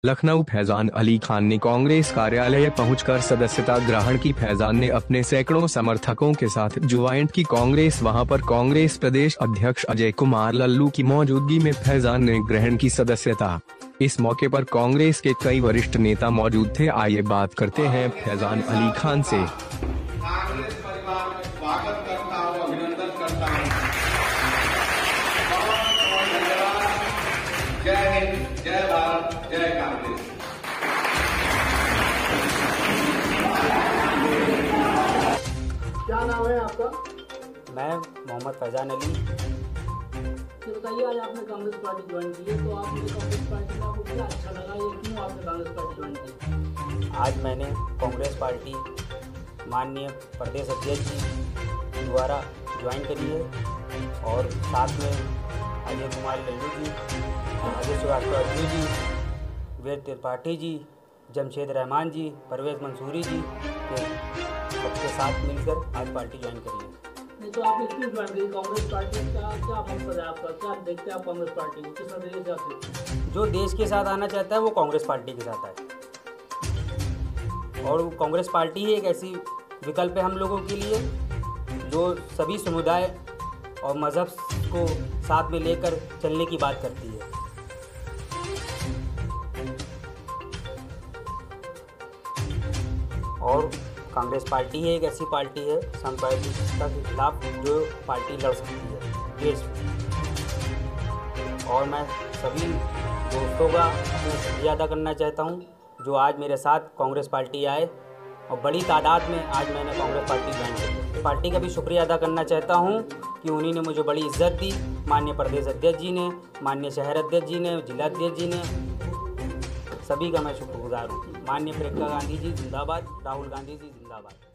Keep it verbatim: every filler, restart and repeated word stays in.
लखनऊ फैजान अली खान ने कांग्रेस कार्यालय पहुंचकर सदस्यता ग्रहण की। फैजान ने अपने सैकड़ों समर्थकों के साथ ज्वाइंट की कांग्रेस। वहां पर कांग्रेस प्रदेश अध्यक्ष अजय कुमार लल्लू की मौजूदगी में फैजान ने ग्रहण की सदस्यता। इस मौके पर कांग्रेस के कई वरिष्ठ नेता मौजूद थे। आइए बात करते हैं फैजान अली खान से। कांग्रेस परिवार में स्वागत करता हूं, अभिनंदन करता हूं। जय हिंद, जय भारत, जय कांग्रेस। क्या नाम है आपका? मैं मोहम्मद फैजान अली। तो बताइए, आज आपने कांग्रेस पार्टी ज्वाइन की है, तो आपने कांग्रेस पार्टी में आपको क्या अच्छा लगा, ये क्यों आपने कांग्रेस पार्टी ज्वाइन की? आज मैंने कांग्रेस पार्टी माननीय प्रदेश अध्यक्ष जी द्वारा ज्वाइन करी है और साथ में अजय कुमार लल्लू जी, अजय श्रीवास्तव जी, वेद त्रिपाठी जी, जमशेद रहमान जी, परवेज मंसूरी जी के सबके साथ मिलकर आज पार्टी ज्वाइन करी है। नहीं तो आपने क्यों ज्वाइन करी कांग्रेस पार्टी? क्या क्या मकसद है आपका? क्या देखते हैं आप कांग्रेस पार्टी को? किस नजरिए से आप देखते हैं? जो देश के साथ आना चाहता है वो कांग्रेस पार्टी के साथ आए, और कांग्रेस पार्टी ही एक ऐसी विकल्प है हम लोगों के लिए जो सभी समुदाय और मज़हब को साथ में लेकर चलने की बात करती है। और कांग्रेस पार्टी ही एक ऐसी पार्टी है सांप्रदायिकता के खिलाफ जो पार्टी लड़ सकती है देश में। और मैं सभी दोस्तों का शुक्रिया अदा करना चाहता हूं जो आज मेरे साथ कांग्रेस पार्टी आए और बड़ी तादाद में आज मैंने कांग्रेस पार्टी ज्वाइन की। पार्टी का भी शुक्रिया अदा करना चाहता हूं कि उन्हीं ने मुझे बड़ी इज्जत दी। माननीय प्रदेश अध्यक्ष जी ने, माननीय शहर अध्यक्ष जी ने, जिला अध्यक्ष जी ने, सभी का मैं शुक्रगुजार हूँ। माननीय प्रियंका गांधी जी जिंदाबाद, राहुल गांधी जी जिंदाबाद।